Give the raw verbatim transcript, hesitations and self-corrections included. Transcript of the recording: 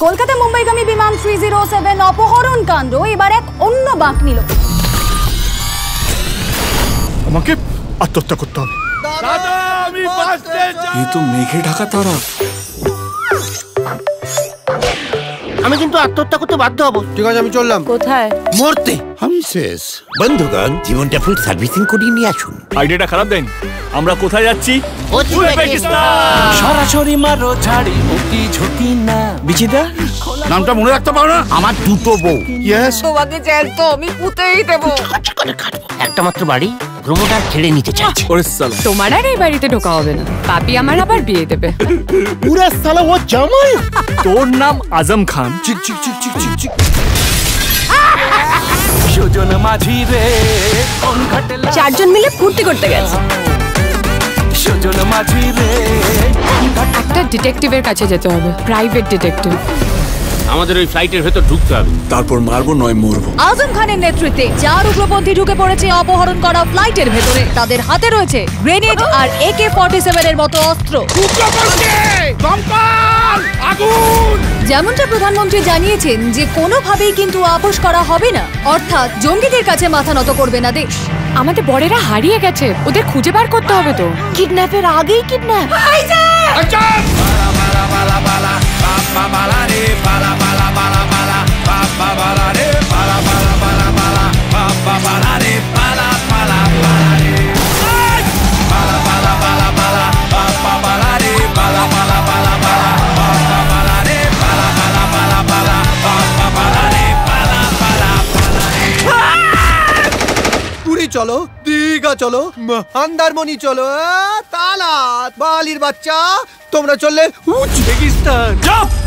কলকাতা মুম্বাইগামী বিমান three zero seven অপহরণ কাণ্ড এবার এক অন্য বাঁক নিল। আমাকে আত্মহত্যা করতে হবে। দাদা আমি বাঁচতে চাই। এই তো মেঘে ঢাকা তারা। আমি কিন্তু আত্মহত্যা করতে বাধ্য হব। ঠিক আছে আমি চললাম। কোথায়? মরতে। আমি শেষ। বন্ধুগণ জীবনটা ফুল সার্ভিসিং করিয়ে নিয়ে আসুন। আইডিয়াটা খারাপ দেন। আমরা কোথায় যাচ্ছি? সরাসরি মারো ঝাড়ি মুক্তি ঝুঁকি না। বিচিদা নামটা মনে রাখতে পারো না? আমার দুটো বউ। ইয়েস। তোমাকে জ্যান্ত আমি পুঁতেই দেবো। একটা মাত্র বাড়ি প্রমোটার ছেড়ে নিতে চাইছে। ওরে সালা। তোমার আর এই বাড়িতে ঢোকা হবে না। পাপি আমার আবার বিয়ে দেবে। পুরা সালা ও জামাই। তোর নাম আজম খান। চিক চিক চিক চিক চিক চিক। সুজন মাঝি রে কোন ঘাটে চারজন মিলে ফুর্তি করতে গেছে। সুজন মাঝি রে একটা ডিটেকটিভের কাছে যেতে হবে, প্রাইভেট ডিটেকটিভ। আমাদের ওই ফ্লাইটের ভেতর ঢুকতে হবে। তারপর মারবো নয় মরবো। আজম খানের নেতৃত্বে চার উগ্রপন্থী ঢুকে পড়েছে অপহরণ করা ফ্লাইটের ভেতরে। তাদের হাতে রয়েছে গ্রেনেড আর একে ফর্টি সেভেন এর মতো অস্ত্র। যেমনটা প্রধানমন্ত্রী জানিয়েছেন যে কোনোভাবেই কিন্তু আপোষ করা হবে না, অর্থাৎ জঙ্গিদের কাছে মাথা নত করবে না দেশ। আমাদের বড়েরা হারিয়ে গেছে, ওদের খুঁজে বার করতে হবে তো। কিডন্যাপের আগেই কিডন্যাপ। পুরী চলো, দীঘা চলো, মন্দারমণি চলো, তালা বালির বাচ্চা তোমরা চললে উজবেকিস্তান।